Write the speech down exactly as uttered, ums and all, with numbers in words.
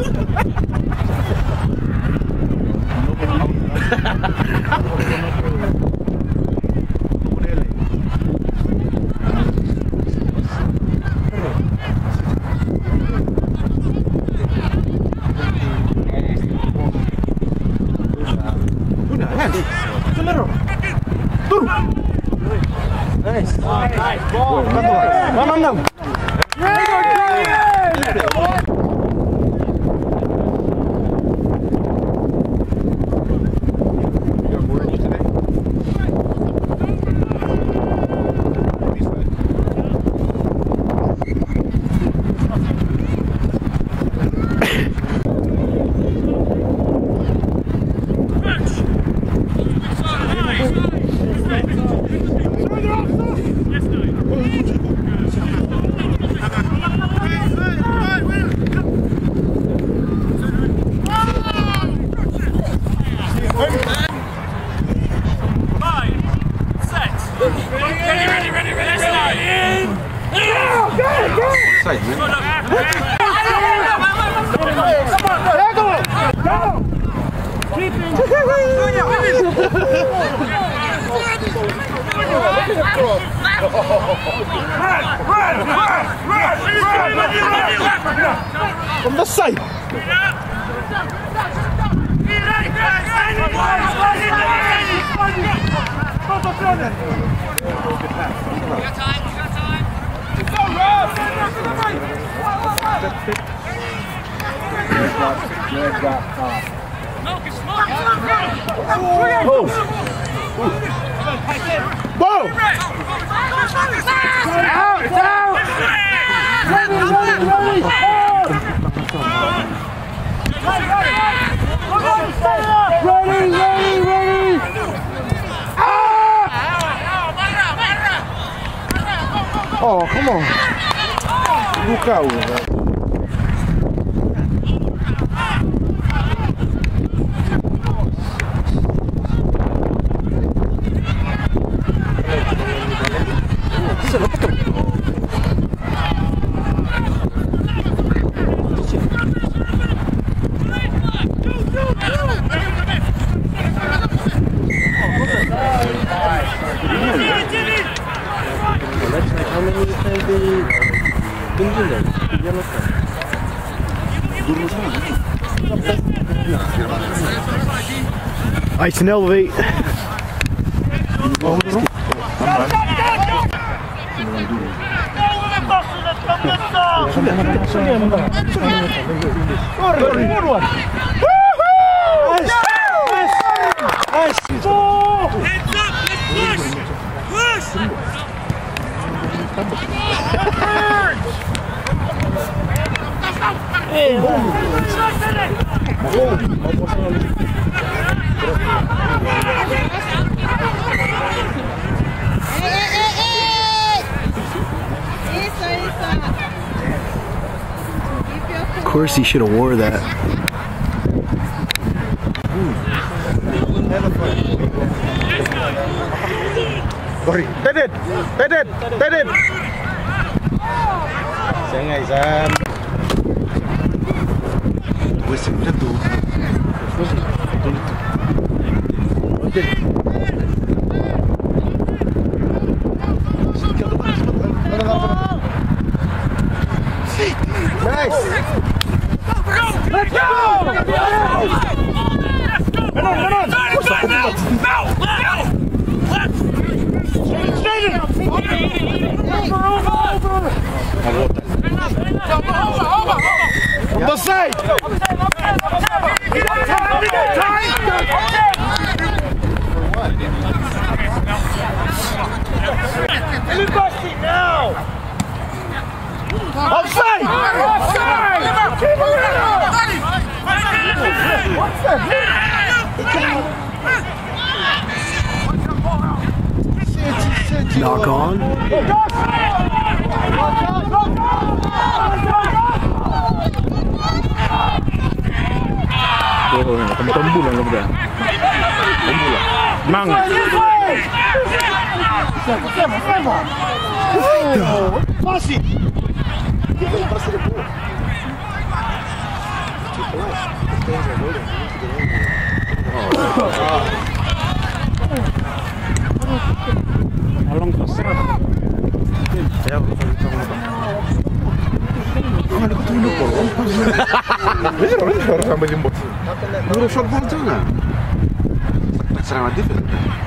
From the side. Whoa! Out! Out! Ready, ready, ready! Ready, ready, ready! Ah! Oh, come on! Look out! Hij is snel weet. Of course he should have wore that. Sorry. Dead it! Dead it! Dead it! Saya ngaisan. Wes udah tuh. Nice. Let's go! Come on, come on! Now! Now! Left! Straight in! Over, over, over! From the side! Everybody now! Offside! Offside! What's that? Knock on. Oh, tembul yang udah. Tembul. Mang. Masih. Along the side. Ya, ah, ini betul betul. Ini orang orang sampai jemput. Baru short ball tuh nggak? Serangan defense.